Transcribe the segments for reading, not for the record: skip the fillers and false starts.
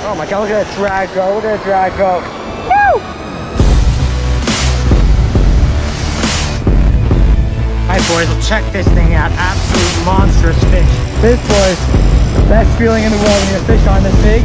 Oh my god, look at that drag go. Look at that drag go. Woo! Alright boys, we'll check this thing out. Absolute monstrous fish. This, boys, the best feeling in the world when you fish on this big.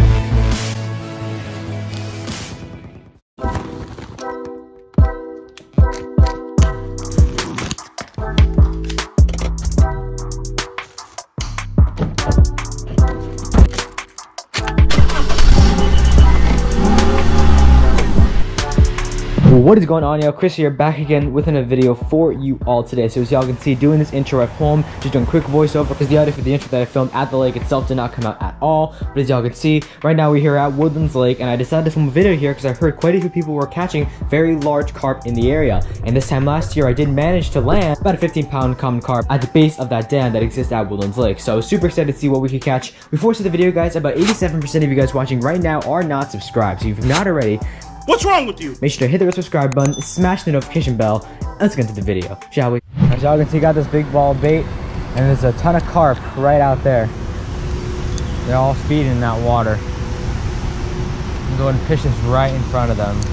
What is going on, y'all? Chris here, back again with another video for you all today. So as y'all can see, doing this intro at home, just doing quick voiceover because the audio for the intro that I filmed at the lake itself did not come out at all. But as y'all can see, right now we're here at Woodlands Lake, and I decided to film a video here because I heard quite a few people were catching very large carp in the area. And this time last year, I did manage to land about a 15-pound common carp at the base of that dam that exists at Woodlands Lake. So super excited to see what we could catch. Before we start the video, guys, about 87% of you guys watching right now are not subscribed. So if you're not already, what's wrong with you? Make sure to hit the subscribe button, smash the notification bell, and let's get into the video, shall we? As y'all can see, got this big ball bait, and there's a ton of carp right out there. They're all feeding in that water. I'm going to fish this right in front of them.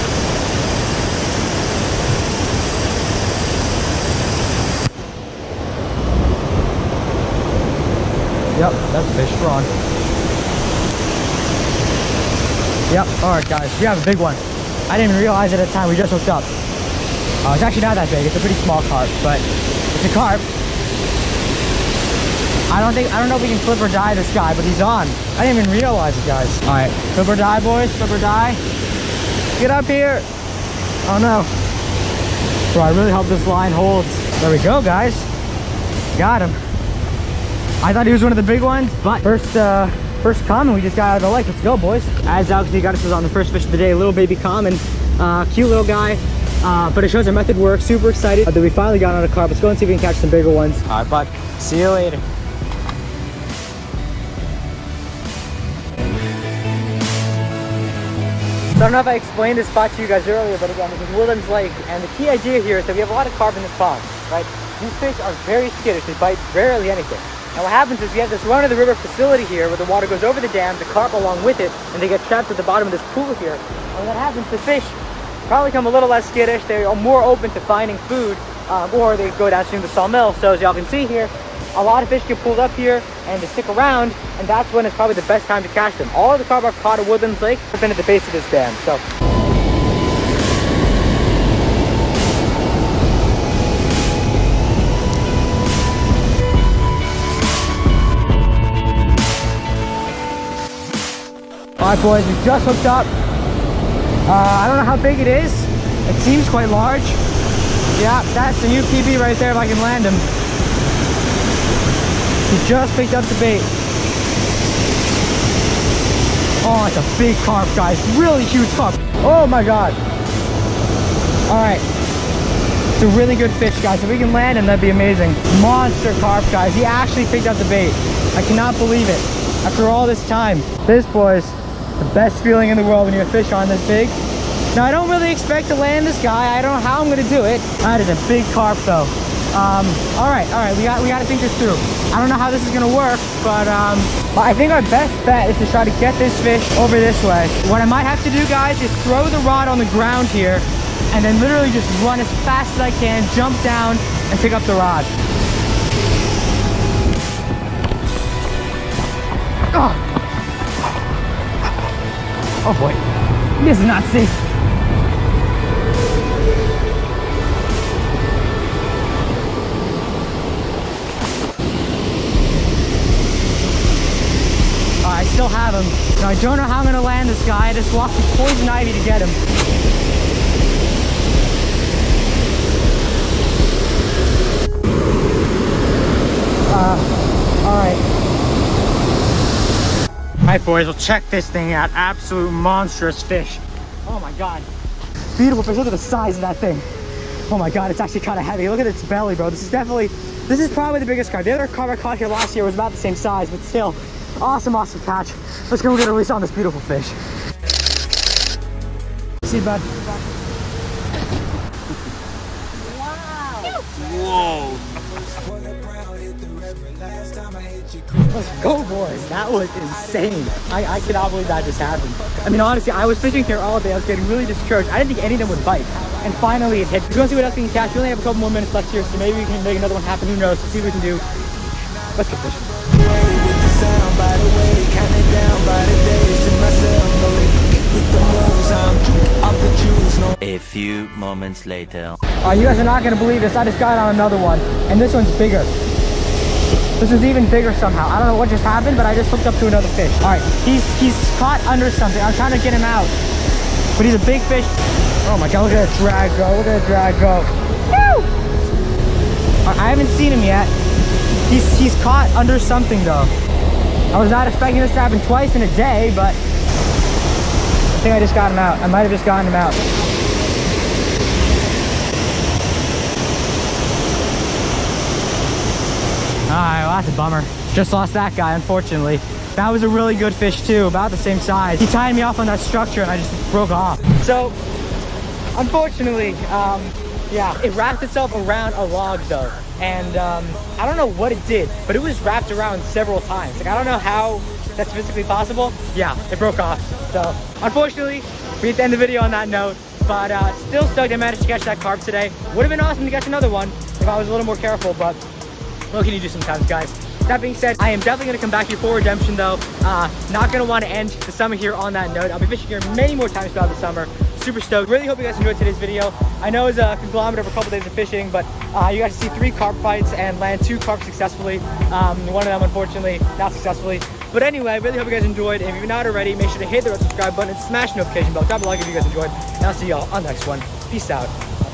Yep, that's fish drawn. Yep, alright guys, we have a big one. I didn't even realize it at the time, we just hooked up. It's actually not that big, it's a pretty small carp, but it's a carp. I don't know if we can flip or die this guy, but he's on. I didn't even realize it, guys. Alright, flip or die, boys, flip or die. Get up here. Oh no. Bro, I really hope this line holds. There we go, guys. Got him. I thought he was one of the big ones, but first common we just got out of the lake. Let's go, boys. As y'all can see, got us on the first fish of the day, little baby common. Cute little guy, but it shows our method works. Super excited that we finally got on a carp. Let's go and see if we can catch some bigger ones. All right, bud, see you later. So I don't know if I explained this spot to you guys earlier, but again, this is Woodlands Lake, and the key idea here is that we have a lot of carp in this pond, right? These fish are very skittish, they bite rarely anything. And what happens is we have this run-of-the-river facility here where the water goes over the dam, the carp along with it, and they get trapped at the bottom of this pool here. And when that happens, the fish probably become a little less skittish, they are more open to finding food, or they go downstream to the sawmill. So as y'all can see here, a lot of fish get pulled up here and they stick around, and that's when it's probably the best time to catch them. All of the carp I've caught at Woodlands Lake have been at the base of this dam. So alright boys, we just hooked up. I don't know how big it is. It seems quite large. Yeah, that's the new PB right there if I can land him. He just picked up the bait. Oh, it's a big carp, guys. Really huge carp. Oh my god. Alright. It's a really good fish, guys. If we can land him, that'd be amazing. Monster carp, guys. He actually picked up the bait. I cannot believe it. After all this time. This, boys, the best feeling in the world when you fish on this big. Now I don't really expect to land this guy. I don't know how I'm gonna do it. That is a big carp though. All right, we gotta think this through. I don't know how this is gonna work, but I think our best bet is to try to get this fish over this way. What I might have to do, guys, is throw the rod on the ground here and then literally just run as fast as I can, jump down and pick up the rod. Oh boy, this is not safe. I still have him. Now I don't know how I'm gonna land this guy. I just walked through poison ivy to get him. Alright boys, we'll check this thing out. Absolute monstrous fish. Oh my god. Beautiful fish. Look at the size of that thing. Oh my god, it's actually kind of heavy. Look at its belly, bro. This is probably the biggest carp. The other carp I caught here last year was about the same size, but still. Awesome catch. Let's go get a release on this beautiful fish. See, bud. Wow. Whoa. Let's go, boys. That was insane. I cannot believe that just happened. I mean, honestly, I was fishing here all day. I was getting really discouraged. I didn't think any of them would bite. And finally it hit. We're going to see what else we can catch. We only have a couple more minutes left here, so maybe we can make another one happen. Who knows? Let's see what we can do. Let's get fishing. A few moments later. You guys are not going to believe this. I just got on another one, and this one's bigger. This is even bigger somehow. I don't know what just happened, but I just hooked up to another fish. All right, he's caught under something. I'm trying to get him out, but he's a big fish. Oh my God, look at that drag go. Look at that drag go. Woo! I haven't seen him yet. He's caught under something though. I was not expecting this to happen twice in a day, but I think I just got him out. I might have just gotten him out. Alright, well that's a bummer. Just lost that guy, unfortunately. That was a really good fish too, about the same size. He tied me off on that structure and I just broke off. So, unfortunately, yeah, it wrapped itself around a log though. And I don't know what it did, but it was wrapped around several times. Like, I don't know how that's physically possible. Yeah, it broke off. So, unfortunately, we have to end the video on that note. But still stoked I managed to catch that carp today. Would have been awesome to catch another one if I was a little more careful, but what can you do sometimes, guys? That being said, I am definitely going to come back here for redemption though. Not going to want to end the summer here on that note. I'll be fishing here many more times throughout the summer. Super stoked. Really hope you guys enjoyed today's video. I know it was a conglomerate of a couple days of fishing, but you got to see 3 carp fights and land 2 carp successfully. One of them, unfortunately, not successfully. But anyway, I really hope you guys enjoyed. And if you're not already, make sure to hit the red subscribe button and smash the notification bell down below if you guys enjoyed. And I'll see y'all on the next one. Peace out.